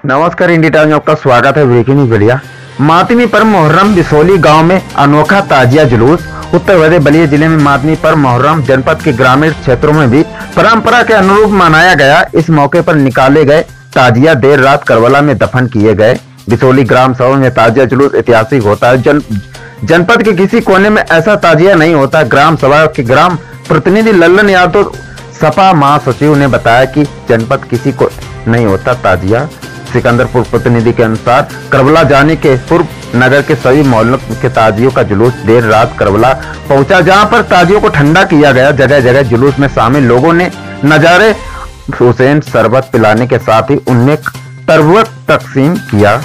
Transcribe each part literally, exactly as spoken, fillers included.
नमस्कार, India time में आपका स्वागत है। ब्रेकिंग न्यूज बढ़िया। मातमी पर मुहर्रम बिसौली गांव में अनोखा ताजिया जुलूस। उत्तर प्रदेश बलिया जिले में मातमी पर मुहर्रम जनपद के ग्रामीण क्षेत्रों में भी परंपरा के अनुरूप मनाया गया। इस मौके पर निकाले गए ताजिया देर रात करबला में दफन किए गए। बिसौली ग्राम सभा में ताजिया जुलूस ऐतिहासिक होता है। जन जनपद के किसी कोने में ऐसा ताजिया नहीं होता। ग्राम सभा के ग्राम प्रतिनिधि लल्लन यादव सपा महासचिव ने बताया कि जनपद किसी को नहीं होता ताजिया। सिकंदरपुर प्रतिनिधि के अनुसार करबला जाने के पूर्व नगर के सभी मोहल्लों के ताजियों का जुलूस देर रात करबला पहुंचा, जहां पर ताजियों को ठंडा किया गया। जगह जगह जुलूस में शामिल लोगों ने नजारे हुसैन शरबत पिलाने के साथ ही उन्हें तरबूज तकसीम किया।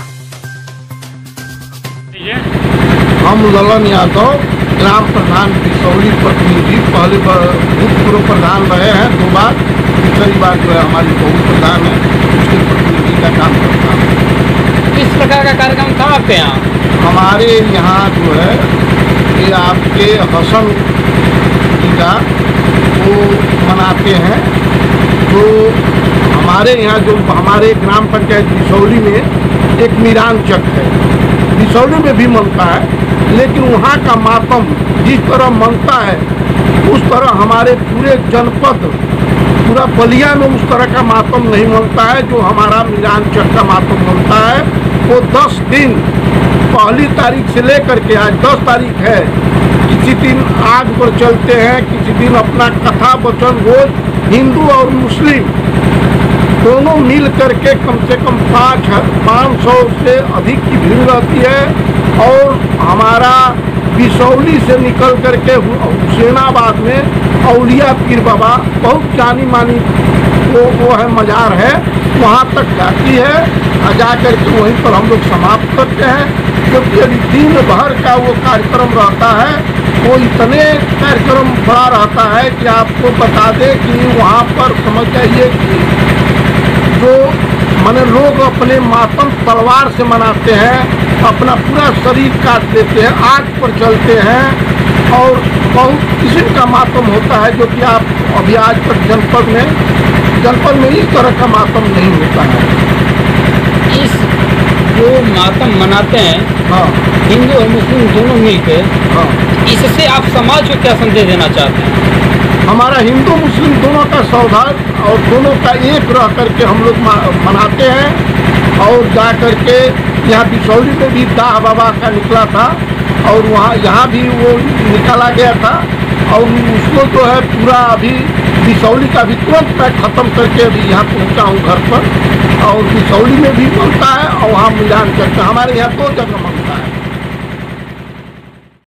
हम ललन यादव ग्राम प्रधान बिसौली प्रतिनिधि, पहले भूतपूर्व प्रधान रहे हैं दो बार, तीसरी बार जो है हमारी बहु प्रधान है, उसके प्रतिनिधि का काम करता है। किस प्रकार का कार्यक्रम था आपके यहाँ? हमारे यहाँ जो है ये आपके हसन जी का वो मनाते हैं। तो हमारे यहाँ जो हमारे ग्राम पंचायत बिसौली में एक मीरान चक है, बिसौली में भी मनता है, लेकिन वहाँ का मातम जिस तरह मनता है उस तरह हमारे पूरे जनपद पूरा बलिया में उस तरह का मातम नहीं मनता है जो हमारा मीरान चक का मातम मनता है। वो दस दिन पहली तारीख से लेकर के आज दस तारीख है, किसी दिन आग पर चलते हैं, किसी दिन अपना कथा वचन रोज हिंदू और मुस्लिम दोनों मिल करके कम से कम पाँच पाँच सौ से अधिक की भीड़ रहती है। और हमारा बिसौली से निकल करके हुसैनाबाद में औलिया पीर बाबा बहुत जानी मानी वो वो है मजार है, वहाँ तक जाती है और जा कर के वहीं पर हम लोग समाप्त करते हैं। क्योंकि अभी दिन भर का वो कार्यक्रम रहता है, वो इतने कार्यक्रम बड़ा रहता है कि आपको बता दें कि वहाँ पर समझ जाइए कि जो माने लोग अपने मातम तलवार से मनाते हैं, अपना पूरा शरीर काट देते हैं, आग पर चलते हैं और बहुत किस्म का मातम होता है जो कि आप अभी आज तक जनपद में जनपद में इस तरह का मातम नहीं होता है। इस जो मातम मनाते हैं, हाँ, हिंदू और मुस्लिम दोनों मिलकर, हाँ, इससे आप समाज को क्या संदेश देना चाहते हैं? हमारा हिंदू मुस्लिम दोनों का सौहार्द और दोनों का एक रह करके हम लोग मनाते हैं। और जा करके यहाँ बिसौली में भी दाह बाबा का निकला था और वहाँ यहाँ भी वो निकाला गया था और उसको जो है पूरा अभी बिसौली का भी तुरंत मैं ख़त्म करके अभी यहाँ पहुँचा हूँ घर पर। और बिसौली में भी बनता है और वहाँ मिलान करके हमारे यहाँ दो जगह बनता है।